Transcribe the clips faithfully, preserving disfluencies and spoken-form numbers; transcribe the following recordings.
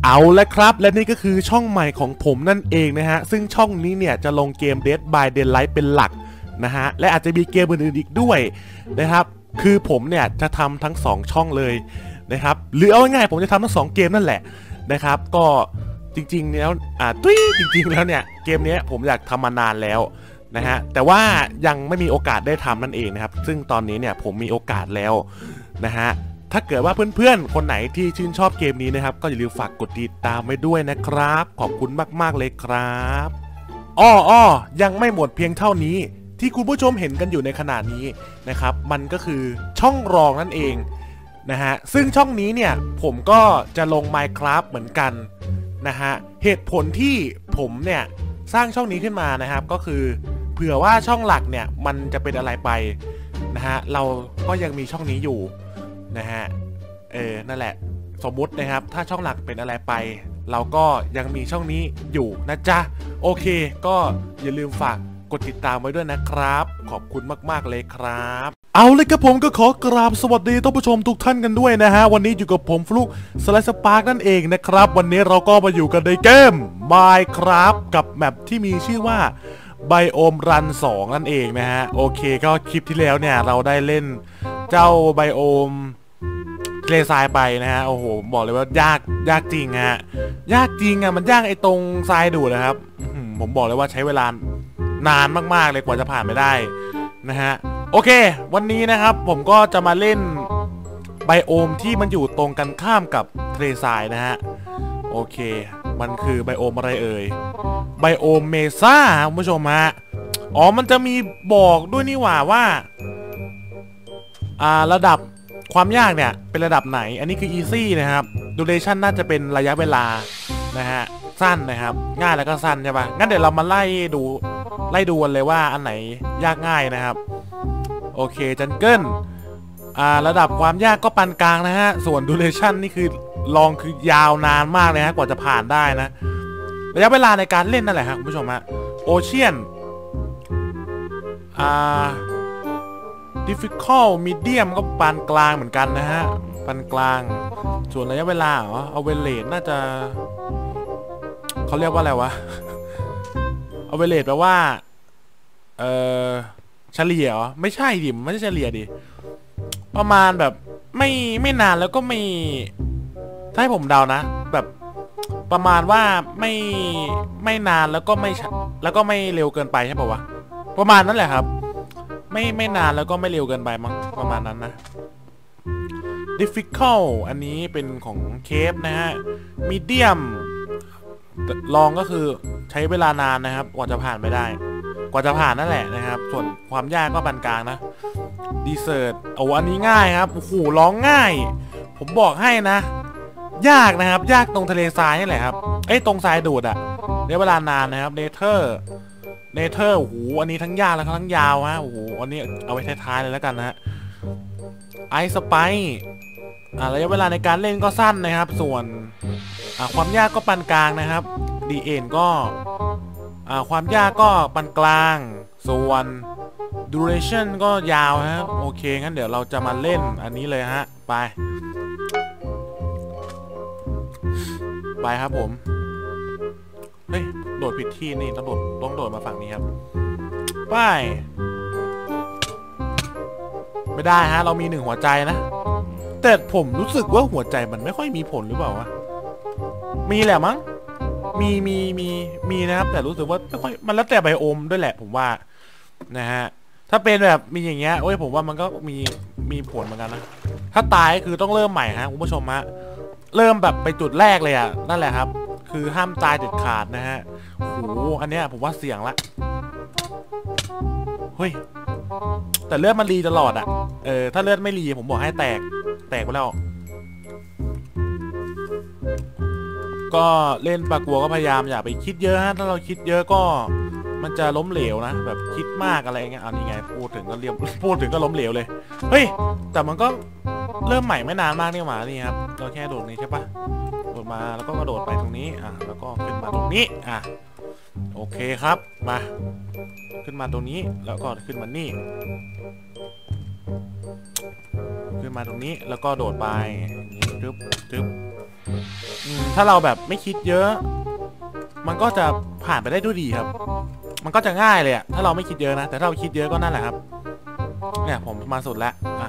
เอาละครับและนี่ก็คือช่องใหม่ของผมนั่นเองนะฮะซึ่งช่องนี้เนี่ยจะลงเกม Dead by Daylight เป็นหลักนะฮะและอาจจะมีเกมอื่นๆอีกด้วยนะครับคือผมเนี่ยจะทำทั้งสองช่องเลยนะครับหรือเอาง่ายๆผมจะทำทั้งสองเกมนั่นแหละนะครับก็จริงๆแล้วอ่าตุ้ยจริงๆแล้วเนี่ยเกมนี้ผมอยากทำมานานแล้วนะฮะแต่ว่ายังไม่มีโอกาสได้ทำนั่นเองนะครับซึ่งตอนนี้เนี่ยผมมีโอกาสแล้วนะฮะถ้าเกิดว่าเพื่อนๆคนไหนที่ชื่นชอบเกมนี้นะครับก็อย่าลืมฝากกดติดตามไว้ด้วยนะครับขอบคุณมากๆเลยครับอ้ออ้อยังไม่หมดเพียงเท่านี้ที่คุณผู้ชมเห็นกันอยู่ในขณะนี้นะครับมันก็คือช่องรองนั่นเองนะฮะซึ่งช่องนี้เนี่ยผมก็จะลง Minecraft เหมือนกันนะฮะเหตุผลที่ผมเนี่ยสร้างช่องนี้ขึ้นมานะครับก็คือเผื่อว่าช่องหลักเนี่ยมันจะเป็นอะไรไปนะฮะเราก็ยังมีช่องนี้อยู่นะฮะเออนั่นแหละสมมุตินะครับถ้าช่องหลักเป็นอะไรไปเราก็ยังมีช่องนี้อยู่นะจ๊ะโอเคก็อย่าลืมฝากกดติดตามไว้ด้วยนะครับขอบคุณมากๆเลยครับเอาเลยครับผมก็ขอกราบสวัสดีท่านผู้ชมทุกท่านกันด้วยนะฮะวันนี้อยู่กับผมฟลุกสไลด์สปาร์กนั่นเองนะครับวันนี้เราก็มาอยู่กันในเกม Minecraft กับแมปที่มีชื่อว่าไบโอมรันสองนั่นเองนะฮะโอเคก็คลิปที่แล้วเนี่ยเราได้เล่นเจ้าไบโอมทะเลทรายไปนะฮะโอ้โหบอกเลยว่ายากยากจริงฮะยากจริงอ่ะมันยากไอ้ตรงทรายดูดนะครับผมบอกเลยว่าใช้เวลานานมากๆเลยกว่าจะผ่านไปได้นะฮะโอเควันนี้นะครับผมก็จะมาเล่นไบโอมที่มันอยู่ตรงกันข้ามกับทะเลทรายนะฮะโอเคมันคือไบโอมอะไรเอ่ยไบโอมเมซ่าคุณผู้ชมฮะอ๋อมันจะมีบอกด้วยนี่หว่าว่าอ่าระดับความยากเนี่ยเป็นระดับไหนอันนี้คือ easy นะครับ duration น่าจะเป็นระยะเวลานะฮะสั้นนะครับง่ายแล้วก็สั้นใช่ปะงั้นเดี๋ยวเรามาไล่ดูไล่ดูกันเลยว่าอันไหนยากง่ายนะครับโอเคจันเกิลอ่าระดับความยากก็ปานกลางนะฮะส่วน duration นี่คือลองคือยาวนานมากเลยฮะกว่าจะผ่านได้นะระยะเวลาในการเล่นนั่นแหละครับคุณผู้ชมฮะโอเชียนอ่าdifficult medium ก็ปานกลางเหมือนกันนะฮะปานกลางส่วนระยะเวลาเหรอ average น่าจะเขาเรียกว่าอะไรวะ average แปลว่าเออเฉลี่ยเหรอไม่ใช่ดิไม่ใช่เฉลี่ยดิประมาณแบบไม่ไม่นานแล้วก็ไม่ถ้าให้ผมเดานะแบบประมาณว่าไม่ไม่นานแล้วก็ไม่แล้วก็ไม่เร็วเกินไปใช่ป่าววะประมาณนั้นแหละครับไม่ไม่นานแล้วก็ไม่เร็วเกินไปมั้งประมาณนั้นนะ difficult อันนี้เป็นของเคฟนะฮะ medium ลองก็คือใช้เวลานานนะครับกว่าจะผ่านไปได้กว่าจะผ่านนั่นแหละนะครับส่วนความยากก็ปานกลางนะ desert โอ้อันนี้ง่ายครับโอ้โหร้องง่ายผมบอกให้นะยากนะครับยากตรงทะเลทรายนี่แหละครับไอ้ตรงทรายดูดอะใช้เวลานานนะครับ netherเนเธอร์โอ้โหอันนี้ทั้งยากและทั้งยาวฮะโอ้โหอันนี้เอาไว้ท้ายๆเลยแล้วกันนะฮะไอสไปอ่าระยะเวลาในการเล่นก็สั้นนะครับส่วนอ่าความยากก็ปานกลางนะครับดีเอ็นก็อ่าความยากก็ปานกลางส่วน duration ก็ยาวฮะโอเคงั้นเดี๋ยวเราจะมาเล่นอันนี้เลยฮะไปไปครับผมเฮ้ยโดดผิดที่นี่ต้องโดดต้องโดดมาฝั่งนี้ครับไปไม่ได้ฮะเรามีหนึ่งหัวใจนะแต่ผมรู้สึกว่าหัวใจมันไม่ค่อยมีผลหรือเปล่าวะมีแหละมั้งมีมีมีมีนะครับแต่รู้สึกว่าไม่ค่อยมันแล้วแต่ไบโอมด้วยแหละผมว่านะฮะถ้าเป็นแบบมีอย่างเงี้ยโอ้ยผมว่ามันก็มีมีผลเหมือนกันนะถ้าตายคือต้องเริ่มใหม่ฮะคุณผู้ชมฮะเริ่มแบบไปจุดแรกเลยอ่ะนั่นแหละครับคือห้ามตายเด็ดขาดนะฮะโอ้โหอันเนี้ยผมว่าเสี่ยงละเฮ้ยแต่เลือดมันรีตลอดอ่ะเออถ้าเลือดไม่รีผมบอกให้แตกแตกไปแล้วก็เล่นปากกัวก็พยายามอย่าไปคิดเยอะฮะถ้าเราคิดเยอะก็มันจะล้มเหลวนะแบบคิดมากอะไรเงี้ยเอานี่ไงพูดถึงก็เรียบพูดถึงก็ล้มเหลวเลยเฮ้ยแต่มันก็เริ่มใหม่ไม่นานมากนี่หว่านี่ครับเราแค่โดดนี้ใช่ปะโดดมาแล้วก็กระโดดไปตรงนี้อ่ะแล้วก็ขึ้นมาตรงนี้อ่ะโอเคครับมาขึ้นมาตรงนี้แล้วก็ขึ้นมานี่ขึ้นมาตรงนี้แล้วก็โดดไปตึ๊บตึ๊บถ้าเราแบบไม่คิดเยอะ มันก็จะผ่านไปได้ด้วยดีครับมันก็จะง่ายเลยอะถ้าเราไม่คิดเยอะนะแต่ถ้าเราคิดเยอะก็นั่นแหละครับเนี่ยผมมาสุดแล้วอ่ะ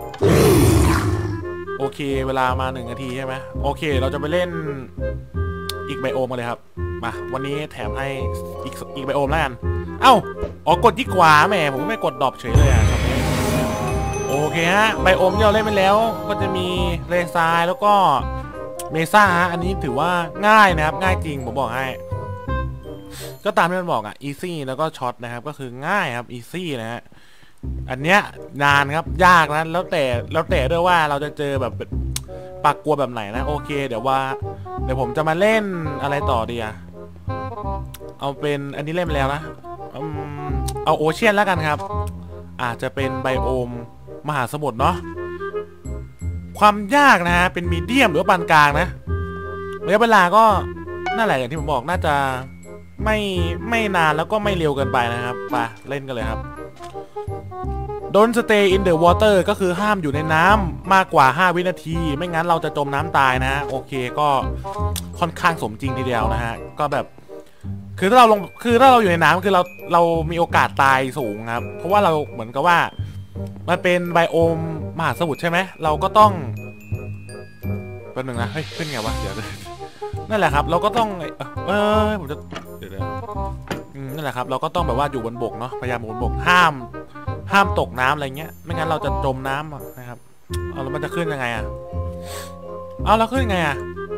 โอเคเวลามาหนึ่งนาทีใช่ไหมโอเคเราจะไปเล่นอีกไบโอมกันเลยครับมาวันนี้แถมให้อีกอีกไบโอมแล้วกันเอ้าอ๋อกดที่ขวาแหมผมไม่กดดรอปเฉยเลยอ่ะครับโอเคฮะไบโอมที่เราเล่นไปแล้วก็จะมีเลซายแล้วก็เมซ่าฮะอันนี้ถือว่าง่ายนะครับง่ายจริงผมบอกให้ก็ตามที่มันบอกอ่ะ easy แล้วก็ช็อตนะครับก็คือง่ายครับ easy นะฮะอันเนี้ยนานครับยากนะแล้วแต่แล้วแต่ด้วยว่าเราจะเจอแบบปักกลัวแบบไหนนะโอเคเดี๋ยวว่าเดี๋ยวผมจะมาเล่นอะไรต่อดีอะเอาเป็นอันนี้เล่นไปแล้วนะเอาโอเชียนแล้วกันครับอาจจะเป็นไบโอมมหาสมุทรเนาะความยากนะฮะเป็นมีเดียมหรือว่าปานกลางนะระยะเวลาก็นั่นแหละอย่างที่ผมบอกน่าจะไม่ไม่นานแล้วก็ไม่เร็วเกินไปนะครับไปเล่นกันเลยครับ Don't stay in the water ก็คือห้ามอยู่ในน้ำมากกว่าห้าวินาทีไม่งั้นเราจะจมน้ำตายนะฮะโอเคก็ค่อนข้างสมจริงทีเดียวนะฮะก็แบบคือถ้าเราลงคือถ้าเราอยู่ในน้ำคือเราเรามีโอกาสตายสูงครับเพราะว่าเราเหมือนกับว่ามันเป็นไบโอมมหาสมุทรใช่ไหมเราก็ต้องแป๊บนึงนะเฮ้ยขึ้นไงวะเดี๋ยวนั่นแหละครับเราก็ต้องเออผมจะเดี๋ยวนั่นแหละครับเราก็ต้องแบบว่าอยู่บนบกเนาะพยายามอยู่บนบกห้ามห้ามตกน้ำอะไรเงี้ยไม่งั้นเราจะจมน้ำนะครับเอาแล้วมันจะขึ้นยังไงอ่ะเอาแล้วขึ้นยังไงอ่ะ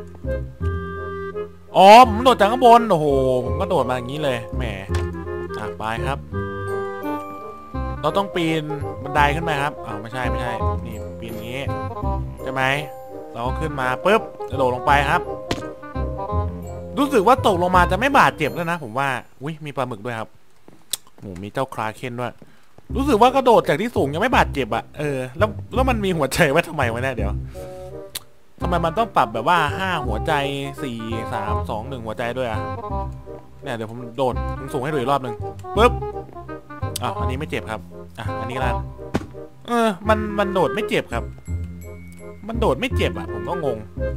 อ๋อผมโดดจากข้างบนโอ้โหผมก็โดดมาอย่างนี้เลยแหมอ่ะไปครับเราต้องปีนบันไดขึ้นมาครับอ้าวไม่ใช่ไม่ใช่นี่ปีนอย่างนี้ใช่ไหมเราก็ขึ้นมาปุ๊บกระโดดลงไปครับรู้สึกว่าตกลงมาจะไม่บาดเจ็บแล้วนะผมว่าอุ้ยมีปลาหมึกด้วยครับโอ้มีเจ้าคราเคนด้วยรู้สึกว่ากระโดดจากที่สูงยังไม่บาดเจ็บอ่ะเออแล้วแล้วมันมีหัวใจไว้ทำไมวะเนี่ยเดี๋ยวทำไมมันต้องปรับแบบว่าห้าหัวใจสี่สามสองหนึ่งหัวใจด้วยอ่ะเนี่ยเดี๋ยวผมโดดสูงให้ดูอีกรอบหนึ่งปุ๊บอ้าวอันนี้ไม่เจ็บครับอ่ะอันนี้ละเออมันมันโดดไม่เจ็บครับมันโดดไม่เจ็บอ่ะผมก็งง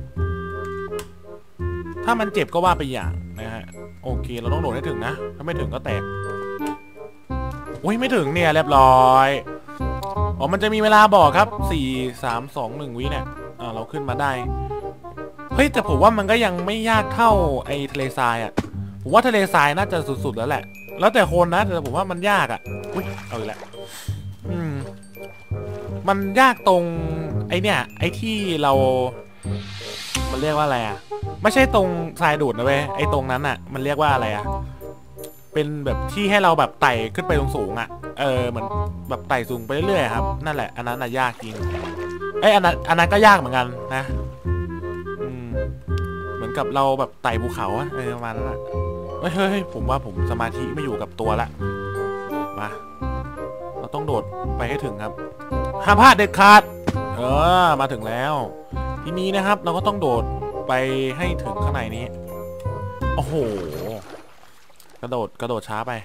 ถ้ามันเจ็บก็ว่าไปอย่างนะฮะโอเคเราต้องโดดให้ถึงนะถ้าไม่ถึงก็แตกอุ้ยไม่ถึงเนี่ยเรียบร้อยอ๋อมันจะมีเวลาบอกครับสี่สามสองหนึ่งวิเนี่ยอ่าเราขึ้นมาได้เฮ้ยแต่ผมว่ามันก็ยังไม่ยากเท่าไอ้ทะเลทรายอ่ะผมว่าทะเลทรายน่าจะสุดๆแล้วแหละแล้วแต่คนนะแต่ผมว่ามันยากอ่ะอุ้ยเอาอีกแล้วอืมมันยากตรงไอ้เนี่ยไอ้ที่เรามันเรียกว่าอะไรอ่ะไม่ใช่ตรงทรายดูดนะเว้ยไอ้ตรงนั้นอ่ะมันเรียกว่าอะไรอ่ะเป็นแบบที่ให้เราแบบไต่ขึ้นไปตรงสูงอ่ะเออเหมือนแบบไต่สูงไปเรื่อยๆครับนั่นแหละอันนั้นน่ะยากจริงไอ้อันนั้นอันนั้นก็ยากเหมือนกันนะอืมเหมือนกับเราแบบไต่ภูเขาอะเออประมาณนั้นแหละเฮ้ยเฮ้ยผมว่าผมสมาธิไม่อยู่กับตัวละมาเราต้องโดดไปให้ถึงครับห้ามพลาดเด็ดขาดเออมาถึงแล้วทีนี้นะครับเราก็ต้องโดดไปให้ถึงข้างในนี้โอ้โหกระโดดกระโดดช้าไป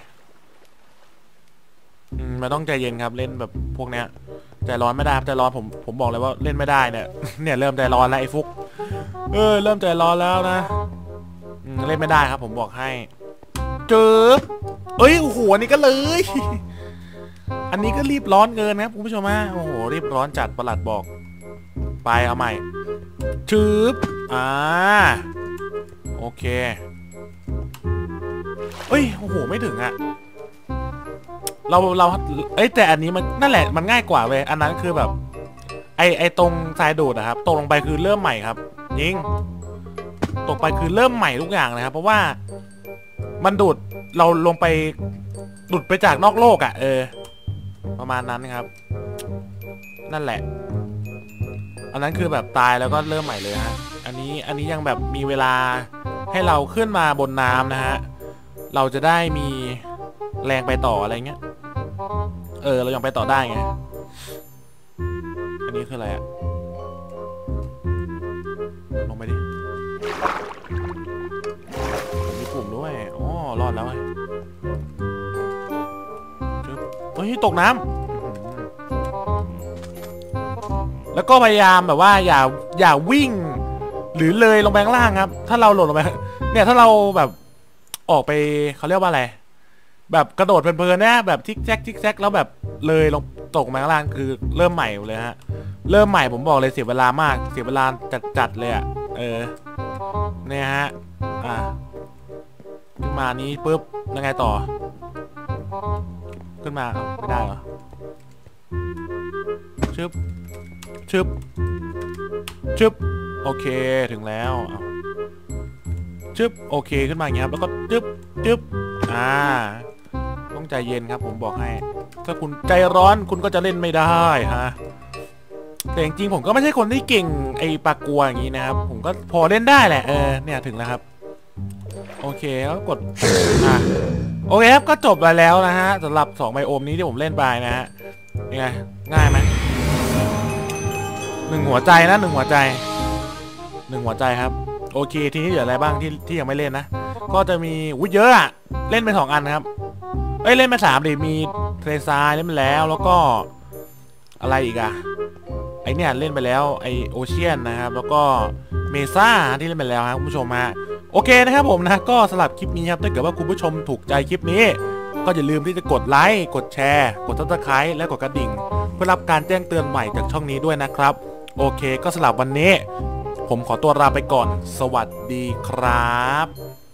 อืมมันต้องใจเย็นครับเล่นแบบพวกเนี้ยใจร้อนไม่ได้ใจร้อนผมผมบอกเลยว่าเล่นไม่ได้เนี่ยเนี่ยเริ่มใจร้อนแล้วไอ้ฟุกเออเริ่มใจร้อนแล้วนะเล่นไม่ได้ครับผมบอกให้เจอเอ้ยโอ้โหอันนี้ก็เลยอันนี้ก็รีบร้อนเกินครับคุณผู้ชมฮะโอ้โหรีบร้อนจัดประหลัดบอกไปเอาใหม่ชืบอ่าโอเคเอ้ยโอ้โหไม่ถึงอะเราเราเอ้ยแต่อันนี้มันนั่นแหละมันง่ายกว่าเว้ยอันนั้นคือแบบไอไอตรงทรายดูดนะครับตกลงไปคือเริ่มใหม่ครับยิงตกไปคือเริ่มใหม่ทุกอย่างนะครับเพราะว่ามันดูดเราลงไปดูดไปจากนอกโลกอะ่ะเออประมาณนั้นครับนั่นแหละอันนั้นคือแบบตายแล้วก็เริ่มใหม่เลยฮะอันนี้อันนี้ยังแบบมีเวลาให้เราขึ้นมาบนน้ำนะฮะเราจะได้มีแรงไปต่ออะไรเงี้ยเออเรายังไปต่อได้ไงอันนี้คืออะไรอะลงไปดิมีปุ่มด้วยอ๋อรอดแล้วไงเฮ้ยตกน้ำแล้วก็พยายามแบบว่าอย่าอย่าวิ่งหรือเลยลงไปข้างล่างครับถ้าเราหล่นลงไปเนี่ยถ้าเราแบบออกไปเขาเรียกว่าอะไรแบบกระโดดเพลินๆนะแบบทิกแซกทิกแซกแล้วแบบเลยลงตกมาข้างล่างคือเริ่มใหม่เลยฮะเริ่มใหม่ผมบอกเลยเสียเวลามากเสียเวลาจัดๆเลยอ่ะเออเนี่ยฮะอ่ะขึ้นมานี้ปุ๊บยังไงต่อขึ้นมาไม่ได้เหรอชึบชึบชึบโอเคถึงแล้วชึบโอเคขึ้นมาอย่างเงี้ยครับแล้วก็ชึบชึบอ่าต้องใจเย็นครับผมบอกให้ถ้าคุณใจร้อนคุณก็จะเล่นไม่ได้ฮะแต่จริงๆผมก็ไม่ใช่คนที่เก่งไอ้ปากกัวอย่างนี้นะครับผมก็พอเล่นได้แหละเออเนี่ยถึงแล้วครับโอเคแล้วกดอ่ะโอเคครับก็จบไปแล้วนะฮะสำหรับสองไบโอมนี้ที่ผมเล่นไปนะฮะยังไงง่ายไหมหนึ่งหัวใจนะหนึ่งหัวใจหนึ่งหัวใจครับโอเคทีนี้เหลืออะไรบ้างที่ที่ยังไม่เล่นนะก็จะมีวุ้ยเยอะอะเล่นไปสองอันครับเอ้ยเล่นไปสามดิมีเทรซายเล่นไปแล้วแล้วก็อะไรอีกอะไอเนี่ยเล่นไปแล้วไอโอเชียนนะครับแล้วก็เมซ่าที่เล่นไปแล้วครับคุณผู้ชมฮะโอเคนะครับผมนะก็สำหรับคลิปนี้ครับถ้าเกิดว่าคุณผู้ชมถูกใจคลิปนี้ก็อย่าลืมที่จะกดไลค์กดแชร์กดซับสไครต์และกดกระดิ่งเพื่อรับการแจ้งเตือนใหม่จากช่องนี้ด้วยนะครับโอเคก็สำหรับวันนี้ผมขอตัวลาไปก่อนสวัสดีครับ